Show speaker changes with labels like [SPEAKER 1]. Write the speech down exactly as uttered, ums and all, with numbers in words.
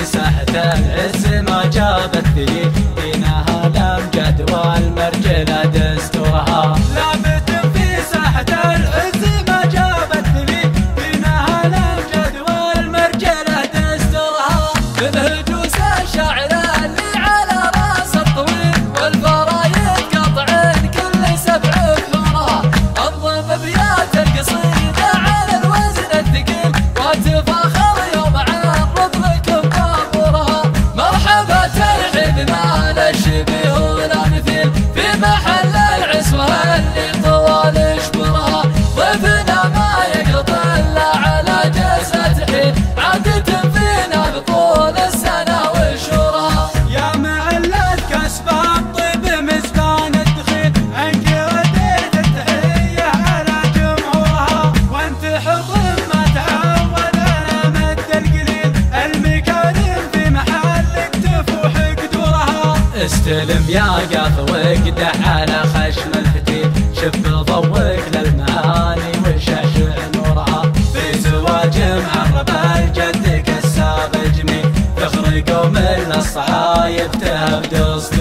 [SPEAKER 1] في ساحة العز ما جابت ذي دينها الأمجد والمرجلة دستورها. لابد في ساحة العز ما جابت ذي دينها الأمجد والمرجلة دستورها. بالهجوس الشاعر اللي على راس الطويل والفرايد قطعين كل سبع بحورها. انظم ابيات القصيدة على الوزن الثقيل وتفاخر يوم عرض لكم طابورها. مرحبا ترحيب ما لا شبيه ولا مثيل في محل العزوة اللي طوال شبرها. ضيفنا ما يقرط الا على جلسة حين عادة فينا بطول السنة وشورها. يا معلة كسب الطيب مزبان الدخيل عنك رديت التحية على جمهورها. وانت حطم ما تعود انا مد القليل المكارم في محلك تفوح قدورها. استلم يا قاف واقدح على خشم الفتيل شف ضوك للمعاني وشعشع نورها. في زواج معرب الجد كساب جميل فخر قوم الصعايب تهب